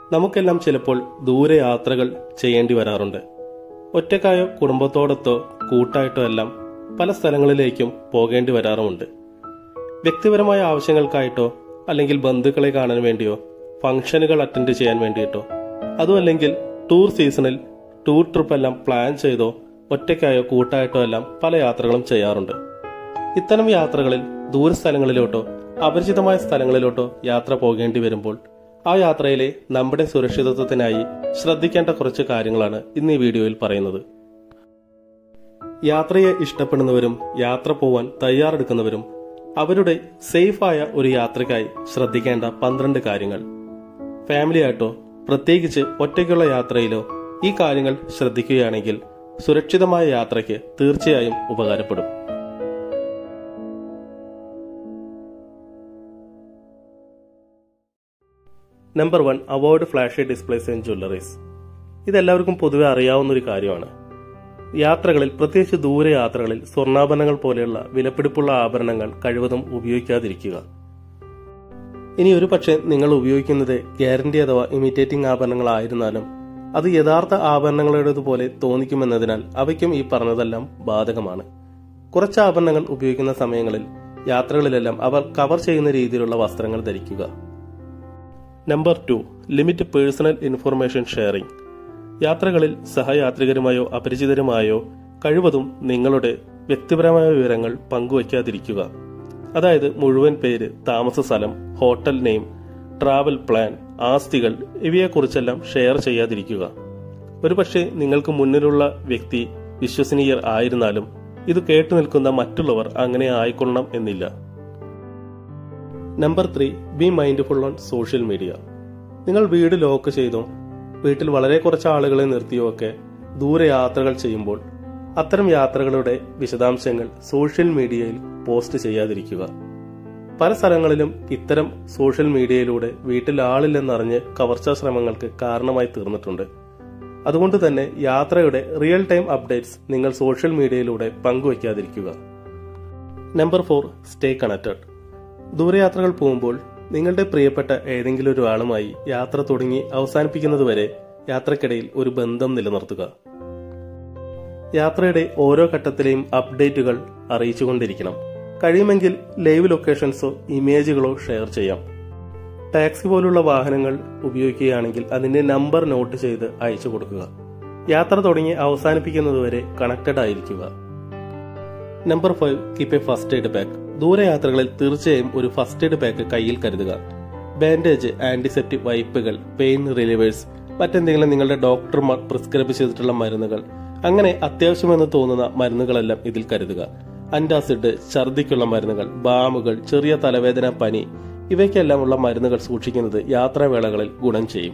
നമുക്കെല്ലാം ചിലപ്പോൾ ദൂരെ യാത്രകൾ ചെയ്യേണ്ടി വരാറുണ്ട്. ഒറ്റക്കായോ കുടുംബത്തോടൊത്തോ കൂട്ടായിട്ടോ എല്ലാം പല സ്ഥലങ്ങളിലേക്കും പോകേണ്ടി വരാറുമുണ്ട്. വ്യക്തിപരമായ ആവശ്യങ്ങൾക്കായിട്ടോ അല്ലെങ്കിൽ ബന്ധുക്കളെ കാണാൻ വേണ്ടിയോ ഫംഗ്ഷനുകൾ അറ്റൻഡ് ചെയ്യാൻ വേണ്ടിയിട്ടോ അതുമല്ലെങ്കിൽ ടൂർ സീസണിൽ ടൂർ ട്രിപ്പ് എല്ലാം പ്ലാൻ ചെയ്തോ ഒറ്റയ്ക്കായോ കൂട്ടായിട്ടോ എല്ലാം പല യാത്രകളും ചെയ്യാറുണ്ട്. ഇത്തരം യാത്രകളിൽ ദൂരസ്ഥലങ്ങളിലോട്ടോ അപരിചിതമായ സ്ഥലങ്ങളിലോട്ടോ യാത്ര പോകേണ്ടി വരുമ്പോൾ ആ യാത്രയിലെ നമ്മുടെ സുരക്ഷിതത്വത്തിനായി ശ്രദ്ധിക്കേണ്ട കുറച്ച് കാര്യങ്ങളാണ് ഇന്ന് ഈ വീഡിയോയിൽ പറയുന്നത്. യാത്രയെ ഇഷ്ടപ്പെടുന്നവരും യാത്ര പോവാൻ തയ്യാറെടുക്കുന്നവരും അവരുടെ സേഫായ ഒരു യാത്രയ്ക്കായി ശ്രദ്ധിക്കേണ്ട 12 കാര്യങ്ങൾ. ഫാമിലി ആയിട്ടോ പ്രത്യേകിച്ച് ഒറ്റയ്ക്കുള്ള യാത്രയിലോ ഈ കാര്യങ്ങൾ ശ്രദ്ധിക്കുകയാണെങ്കിൽ സുരക്ഷിതമായ യാത്രയ്ക്ക് തീർച്ചയായും ഉപകാരപ്പെടും. Number 1, avoid flashy displays and jewelleries. ഇതെല്ലാവർക്കും പൊതുവെ അറിയാവുന്ന ഒരു കാര്യമാണ്. യാത്രകളിൽ, പ്രത്യേകിച്ച് ദൂരെ യാത്രകളിൽ സ്വർണ്ണാഭരണങ്ങൾ പോലെയുള്ള വിലപിടിപ്പുള്ള ആഭരണങ്ങൾ കഴിവതും ഉപയോഗിക്കാതിരിക്കുക. ഇനി ഒരു പക്ഷേ നിങ്ങൾ ഉപയോഗിക്കുന്നത് ഗ്യാരണ്ടി അഥവാ ഇമിറ്റേറ്റിംഗ് ആഭരണങ്ങളായിരുന്നാലും അത് യഥാർത്ഥ ആഭരണങ്ങളുടേതുപോലെ തോന്നിക്കുമെന്നതിനാൽ അവയ്ക്കും ഈ പറഞ്ഞതെല്ലാം ബാധകമാണ്. കുറച്ച് ആഭരണങ്ങൾ ഉപയോഗിക്കുന്ന സമയങ്ങളിൽ യാത്രകളിലെല്ലാം അവർ കവർ ചെയ്യുന്ന രീതിയിലുള്ള വസ്ത്രങ്ങൾ ധരിക്കുക. Number 2, limit personal information sharing. യാത്രകളിൽ സഹയാത്രികരുമായോ അപരിചിതരുമായോ കഴിവതും നിങ്ങളുടെ വ്യക്തിപരമായ വിവരങ്ങൾ പങ്കുവയ്ക്കാതിരിക്കുക. അതായത് മുഴുവൻ പേര്, താമസ സ്ഥലം, ഹോട്ടൽ നെയിം, ട്രാവൽ പ്ലാൻ, ആസ്തികൾ ഇവയെക്കുറിച്ചെല്ലാം ഷെയർ ചെയ്യാതിരിക്കുക. ഒരുപക്ഷെ നിങ്ങൾക്ക് മുന്നിലുള്ള വ്യക്തി വിശ്വസനീയർ ആയിരുന്നാലും ഇത് കേട്ടു നിൽക്കുന്ന മറ്റുള്ളവർ അങ്ങനെ ആയിക്കൊള്ളണം എന്നില്ല. Number 3, be mindful on social media. നിങ്ങൾ വീട് ലോക്ക് ചെയ്തോ വീട്ടിൽ വളരെ കുറച്ച് ആളുകളെ നിർത്തിയോ ഒക്കെ ദൂരെ യാത്രകൾ ചെയ്യുമ്പോൾ അത്തരം യാത്രകളുടെ വിശദാംശങ്ങൾ സോഷ്യൽ മീഡിയയിൽ പോസ്റ്റ് ചെയ്യാതിരിക്കുക. പല സ്ഥലങ്ങളിലും ഇത്തരം സോഷ്യൽ മീഡിയയിലൂടെ വീട്ടിൽ ആളില്ലെന്നറിഞ്ഞ് കവർച്ചാ ശ്രമങ്ങൾക്ക് കാരണമായി തീർന്നിട്ടുണ്ട്. അതുകൊണ്ട് തന്നെ യാത്രയുടെ റിയൽ ടൈം അപ്ഡേറ്റ്സ് നിങ്ങൾ സോഷ്യൽ മീഡിയയിലൂടെ പങ്കുവയ്ക്കാതിരിക്കുക. Number 4, stay connected. ദൂരയാത്രകൾ പോകുമ്പോൾ നിങ്ങളുടെ പ്രിയപ്പെട്ട ഏതെങ്കിലും ഒരാളുമായി യാത്ര തുടങ്ങി അവസാനിപ്പിക്കുന്നതുവരെ യാത്രക്കിടയിൽ ഒരു ബന്ധം നിലനിർത്തുക. യാത്രയുടെ ഓരോ ഘട്ടത്തിലെയും അപ്ഡേറ്റുകൾ അറിയിച്ചുകൊണ്ടിരിക്കണം. കഴിയുമെങ്കിൽ ലൈവ് ലൊക്കേഷൻസോ ഇമേജുകളോ ഷെയർ ചെയ്യാം. ടാക്സി പോലുള്ള വാഹനങ്ങൾ ഉപയോഗിക്കുകയാണെങ്കിൽ അതിന്റെ നമ്പർ നോട്ട് ചെയ്ത് അയച്ചു കൊടുക്കുക. യാത്ര തുടങ്ങി അവസാനിപ്പിക്കുന്നതുവരെ കണക്റ്റഡ് ആയിരിക്കുക. Number 5, keep a first aid bag. ദൂരയാത്രകളിൽ തീർച്ചയായും ഒരു ഫസ്റ്റ് എയ്ഡ് ബാഗ് കയ്യിൽ കരുതുക. ബാൻഡേജ്, ആന്റിസെപ്റ്റിക് വൈപ്പുകൾ, പെയിൻ റിലീവേഴ്സ്, മറ്റെന്തെങ്കിലും നിങ്ങളുടെ ഡോക്ടർമാർ പ്രിസ്ക്രൈബ് ചെയ്തിട്ടുള്ള മരുന്നുകൾ, അങ്ങനെ അത്യാവശ്യമെന്ന് തോന്നുന്ന മരുന്നുകളെല്ലാം ഇതിൽ കരുതുക. അന്റാസിഡ്, ഛർദിക്കുള്ള മരുന്നുകൾ, ബാമുകൾ, ചെറിയ തലവേദന, പനി ഇവയ്ക്കെല്ലാമുള്ള മരുന്നുകൾ സൂക്ഷിക്കുന്നത് യാത്രാവേളകളിൽ ഗുണം ചെയ്യും.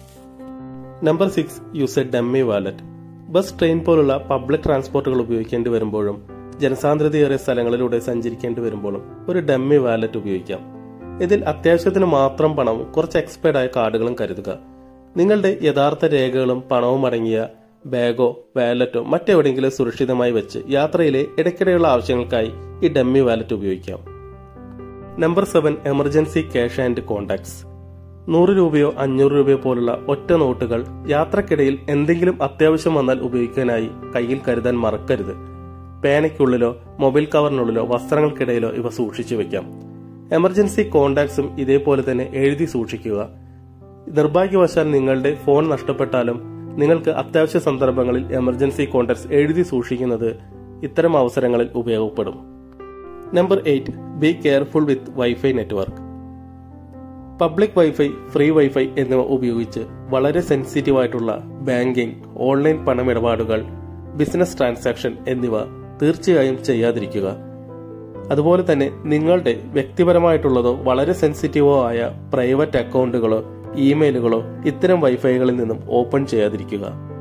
Number 6, use a dummy wallet. Bus, train പോലുള്ള പബ്ലിക് ട്രാൻസ്പോർട്ടുകൾ ഉപയോഗിക്കേണ്ടി വരുമ്പോഴും ജനസാന്ദ്രതയേറിയ സ്ഥലങ്ങളിലൂടെ സഞ്ചരിക്കേണ്ടി വരുമ്പോഴും ഒരു ഡമ്മി വാലറ്റ് ഉപയോഗിക്കാം. ഇതിൽ അത്യാവശ്യത്തിന് മാത്രം പണവും കുറച്ച് എക്സ്പയർഡ് ആയ കാർഡുകളും കരുതുക. നിങ്ങളുടെ യഥാർത്ഥ രേഖകളും പണവും അടങ്ങിയ ബാഗോ വാലറ്റോ മറ്റെവിടെയെങ്കിലും സുരക്ഷിതമായി വെച്ച് യാത്രയിലെ ഇടയ്ക്കിടെയുള്ള ആവശ്യങ്ങൾക്കായി ഈ ഡമ്മി വാലറ്റ് ഉപയോഗിക്കാം. Number 7, emergency cash and contacts. 100 രൂപയോ 500 രൂപയോ പോലുള്ള ഒറ്റ നോട്ടുകൾ യാത്രക്കിടയിൽ എന്തെങ്കിലും അത്യാവശ്യം വന്നാൽ ഉപയോഗിക്കാനായി കയ്യിൽ കരുതാൻ മറക്കരുത്. പേനയ്ക്കുള്ളിലോ മൊബൈൽ കവറിനുള്ളിലോ വസ്ത്രങ്ങൾക്കിടയിലോ ഇവ സൂക്ഷിച്ചു വെക്കാം. എമർജൻസി കോണ്ടാക്ട്സും ഇതേപോലെ തന്നെ എഴുതി സൂക്ഷിക്കുക. നിർഭാഗ്യവശാൽ നിങ്ങളുടെ ഫോൺ നഷ്ടപ്പെട്ടാലും നിങ്ങൾക്ക് അത്യാവശ്യ സന്ദർഭങ്ങളിൽ എമർജൻസി കോണ്ടാക്ട്സ് എഴുതി സൂക്ഷിക്കുന്നത് ഇത്തരം അവസരങ്ങളിൽ ഉപയോഗപ്പെടും. Number 8, be careful with wifi network. Public wifi, free wifi എന്നിവ ഉപയോഗിച്ച് വളരെ സെൻസിറ്റീവ് ആയിട്ടുള്ള ബാങ്കിംഗ്, ഓൺലൈൻ പണമിടപാടുകൾ, ബിസിനസ് ട്രാൻസാക്ഷൻ എന്നിവ തീർച്ചയായും ചെയ്യാതിരിക്കുക. അതുപോലെ തന്നെ നിങ്ങളുടെ വ്യക്തിപരമായിട്ടുള്ളതോ വളരെ സെൻസിറ്റീവോ ആയ പ്രൈവറ്റ് അക്കൗണ്ടുകളോ ഇമെയിലുകളോ ഇത്തരം വൈഫൈകളിൽ നിന്നും ഓപ്പൺ ചെയ്യാതിരിക്കുക.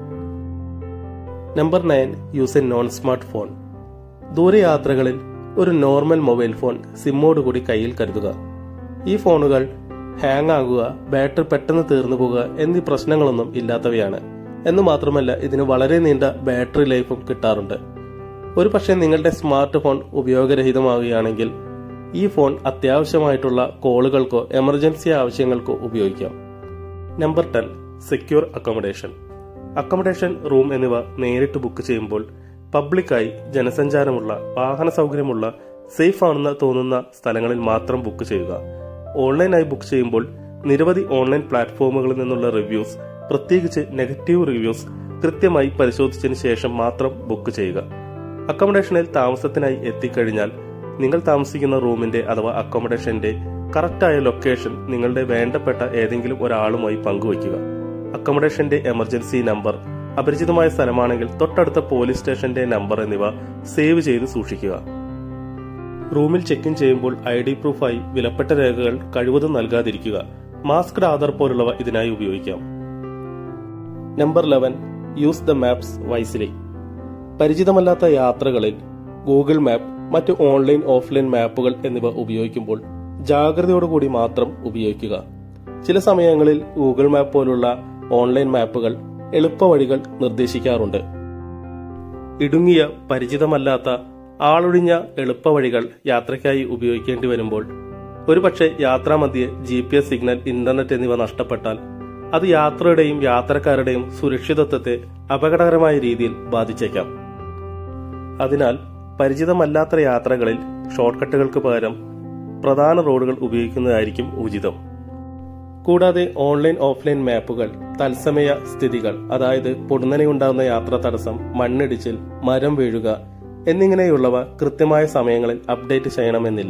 Number 9, use a non smart phone. ദൂരയാത്രകളിൽ ഒരു നോർമൽ മൊബൈൽ ഫോൺ സിമ്മോട് കൂടി കയ്യിൽ കരുതുക. ഈ ഫോണുകൾ ഹാങ് ആകുക, ബാറ്ററി പെട്ടെന്ന് തീർന്നു പോകുക എന്നീ പ്രശ്നങ്ങളൊന്നും ഇല്ലാത്തവയാണ്. എന്നു മാത്രമല്ല ഇതിന് വളരെ നീണ്ട ബാറ്ററി ലൈഫും കിട്ടാറുണ്ട്. ഒരു പക്ഷേ നിങ്ങളുടെ സ്മാർട്ട് ഫോൺ ഉപയോഗരഹിതമാവുകയാണെങ്കിൽ ഈ ഫോൺ അത്യാവശ്യമായിട്ടുള്ള കോളുകൾക്കോ എമർജൻസി ആവശ്യങ്ങൾക്കോ ഉപയോഗിക്കാം. Number 10 secure accommodation. Accommodation, room എന്നിവ നേരിട്ട് ബുക്ക് ചെയ്യുമ്പോൾ പബ്ലിക്കായി ജനസഞ്ചാരമുള്ള, വാഹന സൗകര്യമുള്ള, സേഫ് ആണെന്ന് തോന്നുന്ന സ്ഥലങ്ങളിൽ മാത്രം ബുക്ക് ചെയ്യുക. ഓൺലൈനായി ബുക്ക് ചെയ്യുമ്പോൾ നിരവധി ഓൺലൈൻ പ്ലാറ്റ്ഫോമുകളിൽ നിന്നുള്ള റിവ്യൂസ്, പ്രത്യേകിച്ച് നെഗറ്റീവ് റിവ്യൂസ് കൃത്യമായി പരിശോധിച്ചതിന് ശേഷം മാത്രം ബുക്ക് ചെയ്യുക. അക്കോമഡേഷനിൽ താമസത്തിനായി എത്തിക്കഴിഞ്ഞാൽ നിങ്ങൾ താമസിക്കുന്ന റൂമിന്റെ അഥവാ അക്കോമഡേഷന്റെ കറക്റ്റായ ലൊക്കേഷൻ നിങ്ങളുടെ വേണ്ടപ്പെട്ട ഏതെങ്കിലും ഒരാളുമായി പങ്കുവയ്ക്കുക. അക്കോമഡേഷന്റെ എമർജൻസി നമ്പർ, അപരിചിതമായ സ്ഥലമാണെങ്കിൽ തൊട്ടടുത്ത പോലീസ് സ്റ്റേഷന്റെ നമ്പർ എന്നിവ സേവ് ചെയ്ത് സൂക്ഷിക്കുക. റൂമിൽ ചെക്ക് ഇൻ ചെയ്യുമ്പോൾ ID പ്രൂഫായി വിലപ്പെട്ട രേഖകൾ കഴിവതും നൽകാതിരിക്കുക. മാസ്ക്ഡ് ആധാർ പോലുള്ളവ ഇതിനായി ഉപയോഗിക്കാം. Number 11 use the maps wisely. പരിചിതമല്ലാത്ത യാത്രകളിൽ ഗൂഗിൾ മാപ്പ്, മറ്റ് ഓൺലൈൻ ഓഫ്ലൈൻ മാപ്പുകൾ എന്നിവ ഉപയോഗിക്കുമ്പോൾ ജാഗ്രതയോടുകൂടി മാത്രം ഉപയോഗിക്കുക. ചില സമയങ്ങളിൽ ഗൂഗിൾ മാപ്പ് പോലുള്ള ഓൺലൈൻ മാപ്പുകൾ എളുപ്പവഴികൾ നിർദ്ദേശിക്കാറുണ്ട്. ഇടുങ്ങിയ, പരിചിതമല്ലാത്ത, ആളൊഴിഞ്ഞ എളുപ്പവഴികൾ യാത്രയ്ക്കായി ഉപയോഗിക്കേണ്ടി വരുമ്പോൾ ഒരുപക്ഷെ യാത്രാമധ്യേ GPS സിഗ്നൽ, ഇന്റർനെറ്റ് എന്നിവ നഷ്ടപ്പെട്ടാൽ അത് യാത്രയുടെയും യാത്രക്കാരുടെയും സുരക്ഷിതത്വത്തെ അപകടകരമായ രീതിയിൽ ബാധിച്ചേക്കാം. അതിനാൽ പരിചിതമല്ലാത്ത യാത്രകളിൽ ഷോർട്ട് കട്ടുകൾക്ക് പകരം പ്രധാന റോഡുകൾ ഉപയോഗിക്കുന്നതായിരിക്കും ഉചിതം. കൂടാതെ ഓൺലൈൻ ഓഫ്ലൈൻ മാപ്പുകൾ തത്സമയ സ്ഥിതികൾ, അതായത് പൊടുന്നനെയുണ്ടാകുന്ന യാത്രാ തടസ്സം, മണ്ണിടിച്ചിൽ, മരം വീഴുക എന്നിങ്ങനെയുള്ളവ കൃത്യമായ സമയങ്ങളിൽ അപ്ഡേറ്റ് ചെയ്യണമെന്നില്ല.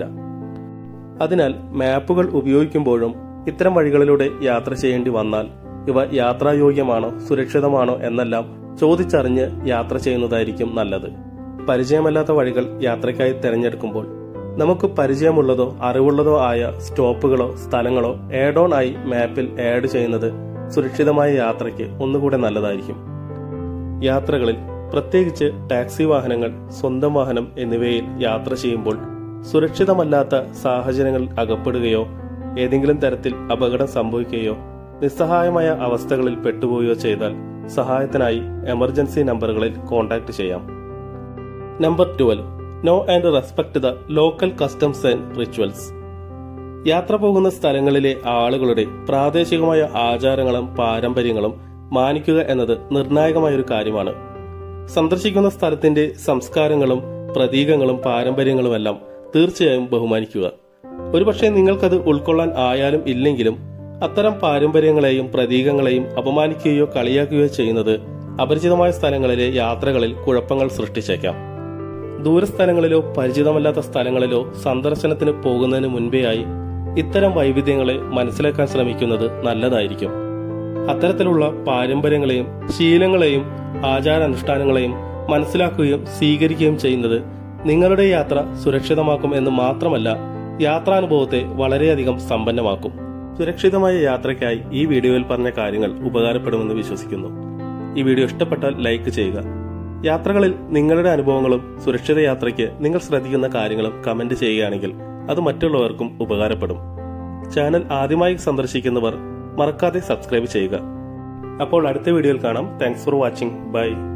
അതിനാൽ മാപ്പുകൾ ഉപയോഗിക്കുമ്പോഴും ഇത്തരം വഴികളിലൂടെ യാത്ര ചെയ്യേണ്ടി വന്നാൽ ഇവ യാത്രായോഗ്യമാണോ, സുരക്ഷിതമാണോ എന്നെല്ലാം ചോദിച്ചറിഞ്ഞ് യാത്ര ചെയ്യുന്നതായിരിക്കും നല്ലത്. പരിചയമല്ലാത്ത വഴികൾ യാത്രയ്ക്കായി തിരഞ്ഞെടുക്കുമ്പോൾ നമുക്ക് പരിചയമുള്ളതോ അറിവുള്ളതോ ആയ സ്റ്റോപ്പുകളോ സ്ഥലങ്ങളോ ആഡ് ഓൺ ആയി മാപ്പിൽ ആഡ് ചെയ്യുന്നത് സുരക്ഷിതമായ യാത്രയ്ക്ക് ഒന്നുകൂടെ നല്ലതായിരിക്കും. യാത്രകളിൽ, പ്രത്യേകിച്ച് ടാക്സി വാഹനങ്ങൾ, സ്വന്തം വാഹനം എന്നിവയിൽ യാത്ര ചെയ്യുമ്പോൾ സുരക്ഷിതമല്ലാത്ത സാഹചര്യങ്ങളിൽ അകപ്പെടുകയോ ഏതെങ്കിലും തരത്തിൽ അപകടം സംഭവിക്കുകയോ നിസ്സഹായമായ അവസ്ഥകളിൽ പെട്ടുപോവുകയോ ചെയ്താൽ സഹായത്തിനായി എമർജൻസി നമ്പറുകളിൽ കോൺടാക്ട് ചെയ്യാം. Number 12 know and respect the local customs and rituals. യാത്ര പോകുന്ന സ്ഥലങ്ങളിലെ ആളുകളുടെ പ്രാദേശികമായ ആചാരങ്ങളും പാരമ്പര്യങ്ങളും മാനിക്കുക എന്നത് നിർണായകമായ ഒരു കാര്യമാണ്. സന്ദർശിക്കുന്ന സ്ഥലത്തിന്റെ സംസ്കാരങ്ങളും പ്രതീകങ്ങളും പാരമ്പര്യങ്ങളുമെല്ലാം തീർച്ചയായും ബഹുമാനിക്കുക. ഒരുപക്ഷെ നിങ്ങൾക്കത് ഉൾക്കൊള്ളാൻ ആയാലും ഇല്ലെങ്കിലും അത്തരം പാരമ്പര്യങ്ങളെയും പ്രതീകങ്ങളെയും അപമാനിക്കുകയോ കളിയാക്കുകയോ ചെയ്യുന്നത് അപരിചിതമായ സ്ഥലങ്ങളിലെ യാത്രകളിൽ കുഴപ്പങ്ങൾ സൃഷ്ടിച്ചേക്കാം. ദൂരസ്ഥലങ്ങളിലോ പരിചിതമല്ലാത്ത സ്ഥലങ്ങളിലോ സന്ദർശനത്തിന് പോകുന്നതിന് മുൻപേയായി ഇത്തരം വൈവിധ്യങ്ങളെ മനസ്സിലാക്കാൻ ശ്രമിക്കുന്നത് നല്ലതായിരിക്കും. അത്തരത്തിലുള്ള പാരമ്പര്യങ്ങളെയും ശീലങ്ങളെയും ആചാരാനുഷ്ഠാനങ്ങളെയും മനസ്സിലാക്കുകയും സ്വീകരിക്കുകയും ചെയ്യുന്നത് നിങ്ങളുടെ യാത്ര സുരക്ഷിതമാക്കും എന്ന് മാത്രമല്ല, യാത്രാനുഭവത്തെ വളരെയധികം സമ്പന്നമാക്കും. സുരക്ഷിതമായ യാത്രയ്ക്കായി ഈ വീഡിയോയിൽ പറഞ്ഞ കാര്യങ്ങൾ ഉപകാരപ്പെടുമെന്ന് വിശ്വസിക്കുന്നു. ഈ വീഡിയോ ഇഷ്ടപ്പെട്ടാൽ ലൈക്ക് ചെയ്യുക. യാത്രകളിൽ നിങ്ങളുടെ അനുഭവങ്ങളും സുരക്ഷിത യാത്രയ്ക്ക് നിങ്ങൾ ശ്രദ്ധിക്കുന്ന കാര്യങ്ങളും കമന്റ് ചെയ്യുകയാണെങ്കിൽ അത് മറ്റുള്ളവർക്കും ഉപകാരപ്പെടും. ചാനൽ ആദ്യമായി സന്ദർശിക്കുന്നവർ മറക്കാതെ സബ്സ്ക്രൈബ് ചെയ്യുക. അപ്പോൾ അടുത്ത വീഡിയോയിൽ കാണാം. Thanks for watching. ബൈ.